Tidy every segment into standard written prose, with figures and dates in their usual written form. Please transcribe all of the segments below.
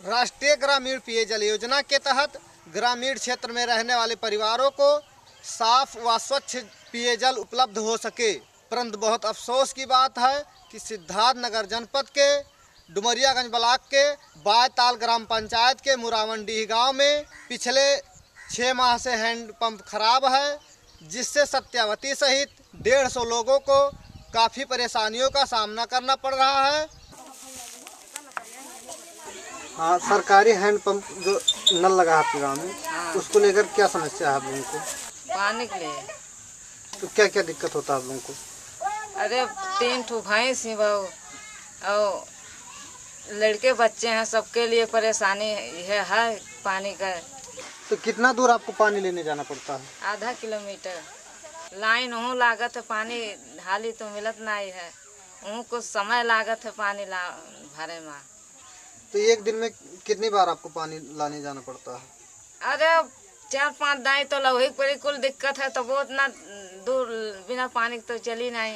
राष्ट्रीय ग्रामीण पेयजल योजना के तहत ग्रामीण क्षेत्र में रहने वाले परिवारों को साफ व स्वच्छ पेयजल उपलब्ध हो सके, परंतु बहुत अफसोस की बात है कि सिद्धार्थनगर जनपद के डुमरियागंज ब्लॉक के बायताल ग्राम पंचायत के मुरावनडीह गांव में पिछले 6 माह से हैंडपंप खराब है, जिससे सत्यावती सहित 150 लोगों को काफ़ी परेशानियों का सामना करना पड़ रहा है। हाँ, सरकारी हैंडपंप जो नल लगा आपके गाँव में, उसको लेकर क्या समस्या है आप लोगों को? पानी के लिए। तो क्या क्या दिक्कत होता है आप लोगों को? अरे 3 ठो भैंस ही बहु और लड़के बच्चे हैं, सबके लिए परेशानी है पानी का। तो कितना दूर आपको पानी लेने जाना पड़ता है? आधा किलोमीटर। लाइन वहाँ लागत है, पानी हाली तो मिलत नहीं है, वहाँ कुछ समय लागत है पानी भरे में। तो एक दिन में कितनी बार आपको पानी लाने जाना पड़ता है? अरे 4-5 दाई तो लवही पड़ी, कुल दिक्कत है तो बहुत ना दूर बिना पानी तो चली नहीं।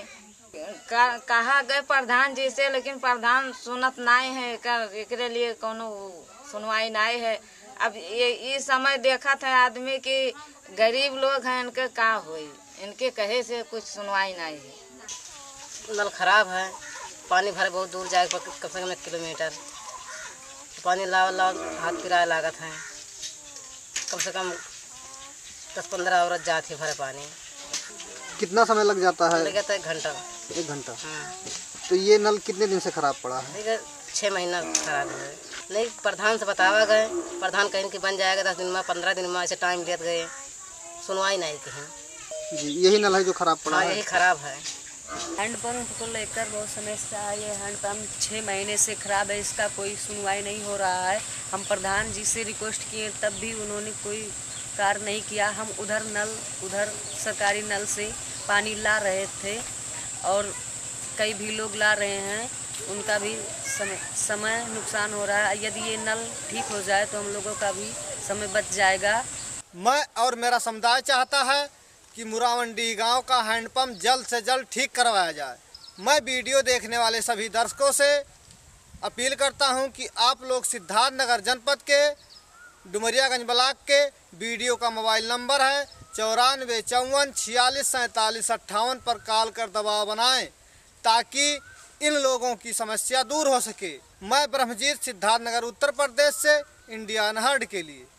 कहा गए प्रधान जी से, लेकिन प्रधान सुनत नहीं है, एकरे लिए कोनो सुनवाई नहीं है। अब ये समय देखा था आदमी कि गरीब लोग हैं, इनके का होई, इनके कहे से कुछ सुनवाई नहीं है। नल खराब है, पानी भरे बहुत दूर जाए, कम से कम 1 किलोमीटर पानी लाओ हाथ किराया लागत है, कम से कम 10-15 औरत जाती है भरे पानी। कितना समय लग जाता है? लग जाता है 1 घंटा। 1 घंटा? हाँ। तो ये नल कितने दिन से खराब पड़ा है? 6 महीना खराब है। नहीं, प्रधान से बतावा गए, प्रधान कहीं कि बन जाएगा 10 दिन में, 15 दिन में, ऐसे टाइम देते गए, सुनवाई नहीं कहीं। जी, यही नल है जो खराब पड़ा है? यही खराब है। हैंडपंप को लेकर बहुत समस्या है। ये हैंडपंप 6 महीने से खराब है, इसका कोई सुनवाई नहीं हो रहा है। हम प्रधान जी से रिक्वेस्ट किए, तब भी उन्होंने कोई कार्य नहीं किया। हम उधर सरकारी नल से पानी ला रहे थे और कई भी लोग ला रहे हैं, उनका भी समय नुकसान हो रहा है। यदि ये नल ठीक हो जाए तो हम लोगों का भी समय बच जाएगा। मैं और मेरा समुदाय चाहता है कि मुरावनडीह गांव का हैंडपंप जल्द से जल्द ठीक करवाया जाए। मैं वीडियो देखने वाले सभी दर्शकों से अपील करता हूं कि आप लोग सिद्धार्थनगर जनपद के डुमरियागंज ब्लॉक के वीडियो का मोबाइल नंबर है 94 54 46 47 58 पर कॉल कर दबाव बनाएं, ताकि इन लोगों की समस्या दूर हो सके। मैं ब्रह्मजीत, सिद्धार्थनगर उत्तर प्रदेश से, इंडिया अनहर्ड के लिए।